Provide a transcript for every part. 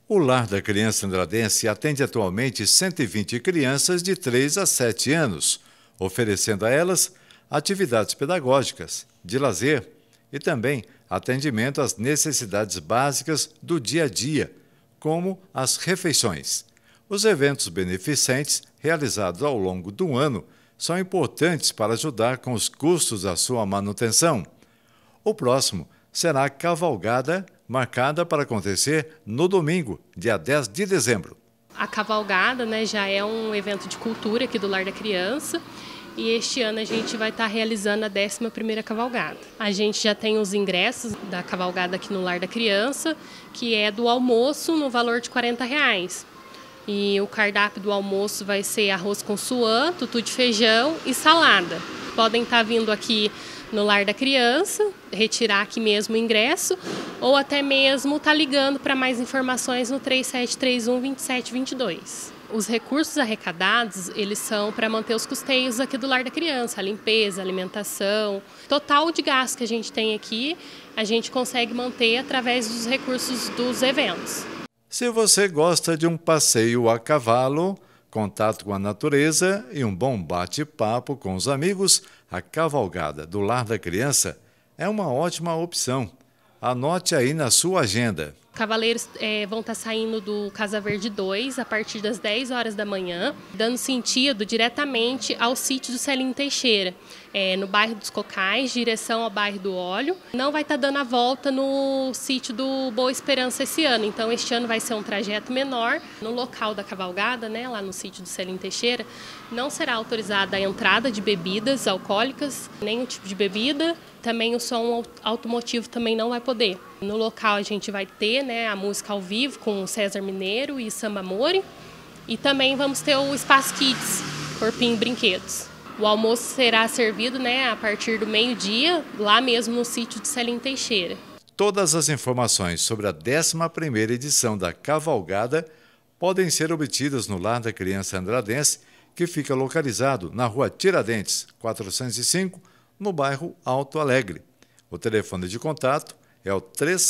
O Lar da Criança Andradense atende atualmente 120 crianças de 3 a 7 anos, oferecendo a elas atividades pedagógicas, de lazer e também atendimento às necessidades básicas do dia a dia, como as refeições. Os eventos beneficentes realizados ao longo do ano são importantes para ajudar com os custos da sua manutenção. O próximo será a cavalgada, marcada para acontecer no domingo, dia 10 de dezembro. A cavalgada, já é um evento de cultura aqui do Lar da Criança e este ano a gente vai estar realizando a 11ª cavalgada. A gente já tem os ingressos da cavalgada aqui no Lar da Criança, que é do almoço no valor de R$40. E o cardápio do almoço vai ser arroz com suã, tutu de feijão e salada. Podem estar vindo aqui no Lar da Criança, retirar aqui mesmo o ingresso, ou até mesmo estar ligando para mais informações no 3731-2722. Os recursos arrecadados, eles são para manter os custeios aqui do Lar da Criança, a limpeza, a alimentação. Total de gasto que a gente tem aqui, a gente consegue manter através dos recursos dos eventos. Se você gosta de um passeio a cavalo, contato com a natureza e um bom bate-papo com os amigos, a cavalgada do Lar da Criança é uma ótima opção. Anote aí na sua agenda. Cavaleiros vão estar saindo do Casa Verde 2 a partir das 10 horas da manhã, dando sentido diretamente ao sítio do Celino Teixeira, no bairro dos Cocais, direção ao bairro do Óleo. Não vai estar dando a volta no sítio do Boa Esperança esse ano, então este ano vai ser um trajeto menor. No local da cavalgada, lá no sítio do Celino Teixeira, não será autorizada a entrada de bebidas alcoólicas, nenhum tipo de bebida. Também o som automotivo também não vai poder. No local a gente vai ter a música ao vivo com o César Mineiro e Samba Mori. E também vamos ter o Espaço Kids, Corpinho e Brinquedos. O almoço será servido a partir do meio-dia, lá mesmo no sítio de Celino Teixeira. Todas as informações sobre a 11ª edição da Cavalgada podem ser obtidas no Lar da Criança Andradense, que fica localizado na Rua Tiradentes, 405, no bairro Alto Alegre. O telefone de contato é o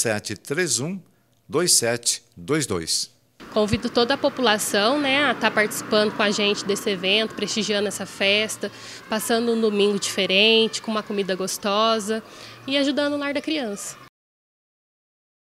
3731-2722. Convido toda a população a estar participando com a gente desse evento, prestigiando essa festa, passando um domingo diferente, com uma comida gostosa e ajudando o Lar da Criança.